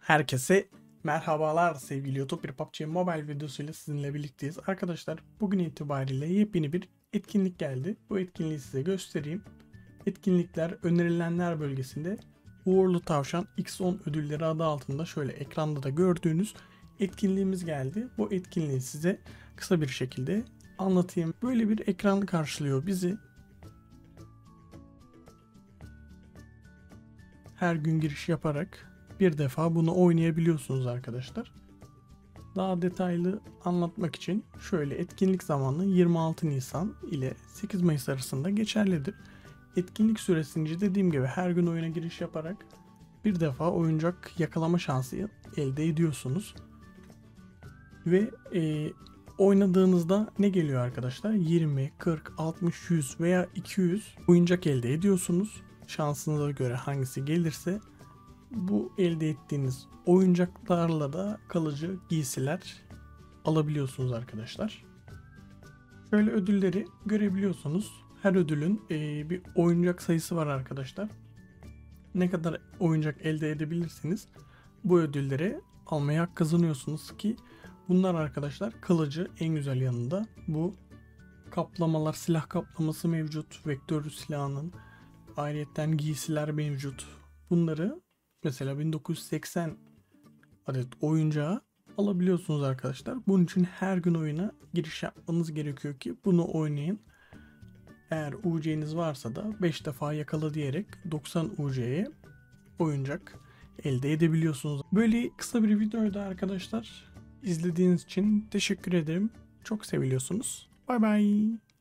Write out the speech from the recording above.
Herkese merhabalar sevgili YouTube, bir PUBG Mobile videosuyla sizinle birlikteyiz. Arkadaşlar bugün itibariyle yepyeni bir etkinlik geldi. Bu etkinliği size göstereyim. Etkinlikler önerilenler bölgesinde Uğurlu Tavşan X10 ödülleri adı altında şöyle ekranda da gördüğünüz etkinliğimiz geldi. Bu etkinliği size kısa bir şekilde anlatayım. Böyle bir ekran karşılıyor bizi. Her gün giriş yaparak bir defa bunu oynayabiliyorsunuz arkadaşlar. Daha detaylı anlatmak için şöyle, etkinlik zamanı 26 Nisan ile 8 Mayıs arasında geçerlidir. Etkinlik süresince dediğim gibi her gün oyuna giriş yaparak bir defa oyuncak yakalama şansı elde ediyorsunuz. Ve oynadığınızda ne geliyor arkadaşlar? 20, 40, 60, 100 veya 200 oyuncak elde ediyorsunuz. Şansınıza göre hangisi gelirse bu elde ettiğiniz oyuncaklarla da kalıcı giysiler alabiliyorsunuz arkadaşlar. Şöyle ödülleri görebiliyorsunuz. Her ödülün bir oyuncak sayısı var arkadaşlar. Ne kadar oyuncak elde edebilirsiniz bu ödülleri almaya hak kazanıyorsunuz ki bunlar arkadaşlar kalıcı. En güzel yanında bu kaplamalar, silah kaplaması mevcut. Vektör silahının ayrıyetten giysiler mevcut. Bunları mesela 1980 adet oyuncağı alabiliyorsunuz arkadaşlar. Bunun için her gün oyuna giriş yapmanız gerekiyor ki bunu oynayın. Eğer UC'niz varsa da 5 defa yakala diyerek 90 UC'ye oyuncak elde edebiliyorsunuz. Böyle kısa bir videoydu arkadaşlar. İzlediğiniz için teşekkür ederim. Çok seviliyorsunuz. Bay bay.